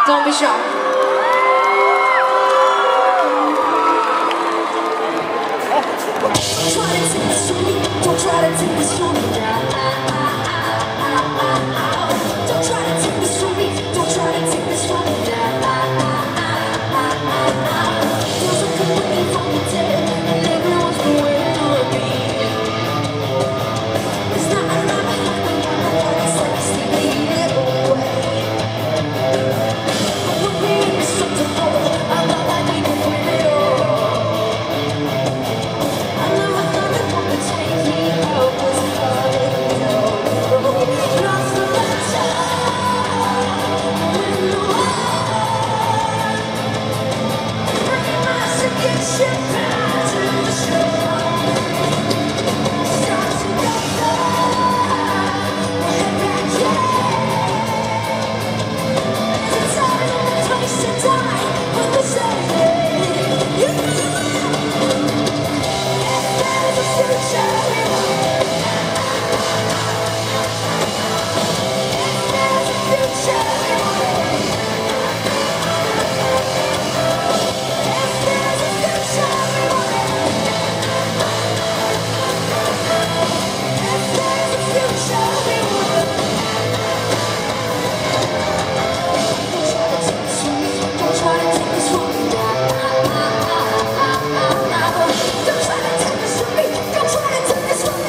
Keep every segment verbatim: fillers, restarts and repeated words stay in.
Don't be shy. Don't try to take this from me. Don't try to take this from me. Don't try to take this from me. Don't try to take this from me. There's a good waiting for me dead, and everyone's been waiting for me. It's not another happening. It's like it's sleeping away. We're being indestructible. I love that we can win it all. I never thought that what would take me out was falling down. Lost the letter when the war. Bring my suggestion back to the shore. Start to go far. Head back here. There's a time and a place to die, but the same. You there's a future we want. There's a future we want. There's a future we want. There's a future we want. Don't try to take this from me. Don't try to take this from me. Don't try to take this from me.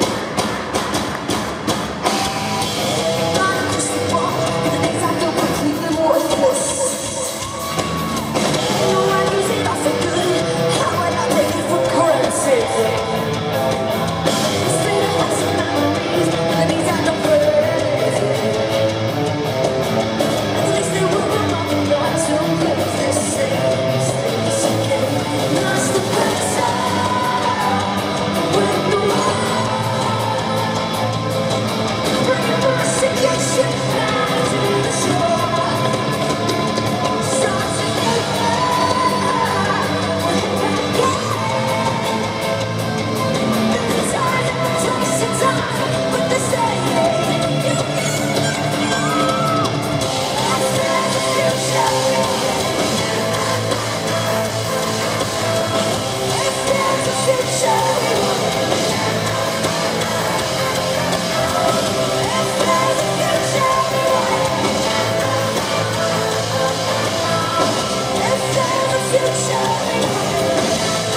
Not just the wall, but the things I feel completely worthless. No, I use it all for good. How would I take it for currency? It's made of lots of memories, but the things I don't praise. At least they will remember not to live the same things again. Lost the better when the war. Bring my suggestion back to the shore. Start to go far. We're back again. There's a time and a place to die, but the same. You there's a future we want. If there's a future we want. If there's a future we want. If there's a future we want.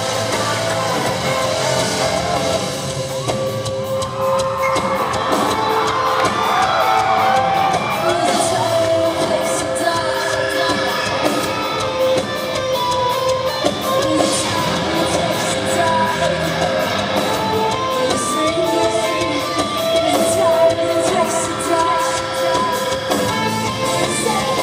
There's a time and a place to die. There's a time and a place to die. There's a same. There's a time and a place to die. There's a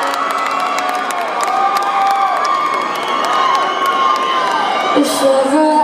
If ever